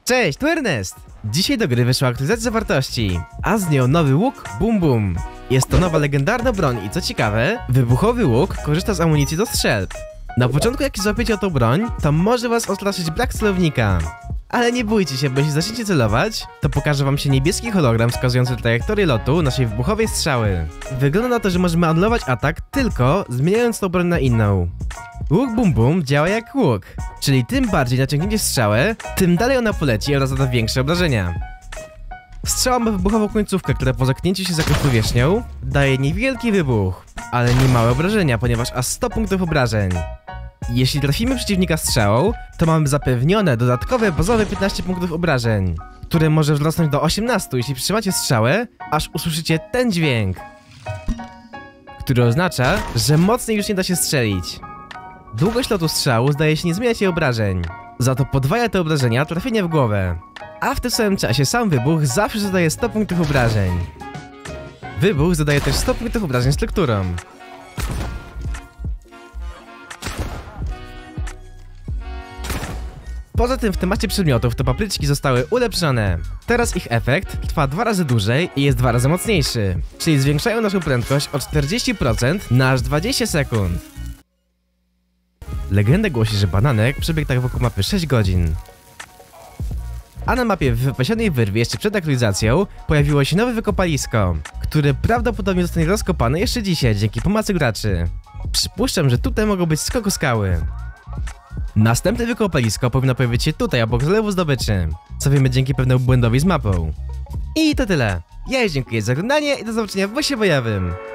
Cześć, tu Ernest! Dzisiaj do gry wyszła aktualizacja zawartości, a z nią nowy łuk Bum Bum. Jest to nowa legendarna broń i co ciekawe, wybuchowy łuk korzysta z amunicji do strzelb. Na początku jak złapiecie o tą broń, to może was odstraszyć brak celownika. Ale nie bójcie się, bo jeśli zaczniecie celować, to pokaże wam się niebieski hologram wskazujący trajektorię lotu naszej wybuchowej strzały. Wygląda na to, że możemy anulować atak tylko zmieniając tą broń na inną. Łuk Bum Bum działa jak łuk, czyli tym bardziej naciągnięcie strzałę, tym dalej ona poleci oraz zada większe obrażenia. Strzała ma wybuchową końcówkę, która po zatknięciu się za jakąś powierzchnią daje niewielki wybuch, ale nie małe obrażenia, ponieważ aż 100 punktów obrażeń. Jeśli trafimy przeciwnika strzałą, to mamy zapewnione dodatkowe bazowe 15 punktów obrażeń, które może wzrosnąć do 18, jeśli przytrzymacie strzałę, aż usłyszycie ten dźwięk, który oznacza, że mocniej już nie da się strzelić. Długość lotu strzału zdaje się nie zmieniać jej obrażeń, za to podwaja te obrażenia trafienia w głowę, a w tym samym czasie sam wybuch zawsze zadaje 100 punktów obrażeń. Wybuch zadaje też 100 punktów obrażeń strukturą. Poza tym w temacie przedmiotów to papryczki zostały ulepszone. Teraz ich efekt trwa 2 razy dłużej i jest 2 razy mocniejszy, czyli zwiększają naszą prędkość o 40% na aż 20 sekund. Legenda głosi, że bananek przebiegł tak wokół mapy 6 godzin. A na mapie w wypasionej wyrwie jeszcze przed aktualizacją pojawiło się nowe wykopalisko, które prawdopodobnie zostanie rozkopane jeszcze dzisiaj dzięki pomocy graczy. Przypuszczam, że tutaj mogą być skokoskały. Następne wykopalisko powinno pojawić się tutaj obok zalewu zdobyczy, co wiemy dzięki pewnemu błędowi z mapą. I to tyle. Ja już dziękuję za oglądanie i do zobaczenia w bosie bojowym.